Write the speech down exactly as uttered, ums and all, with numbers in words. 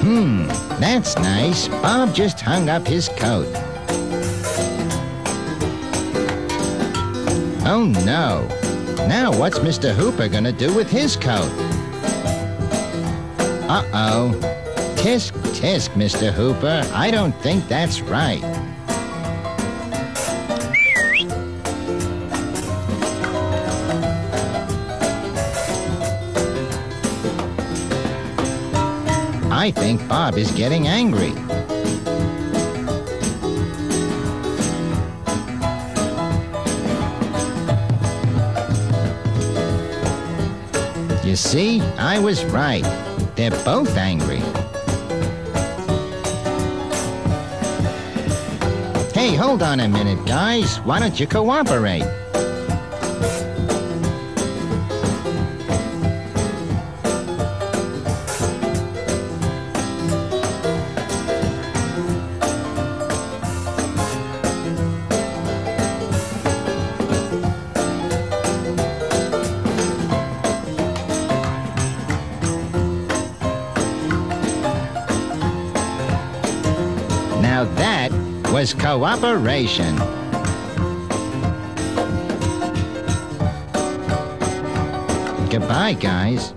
Hmm, that's nice. Bob just hung up his coat. Oh no. Now what's Mister Hooper gonna do with his coat? Uh-oh. Tisk, tisk, Mister Hooper. I don't think that's right. I think Bob is getting angry. You see, I was right. They're both angry. Hey, hold on a minute, guys. Why don't you cooperate? Now that was cooperation. Goodbye, guys.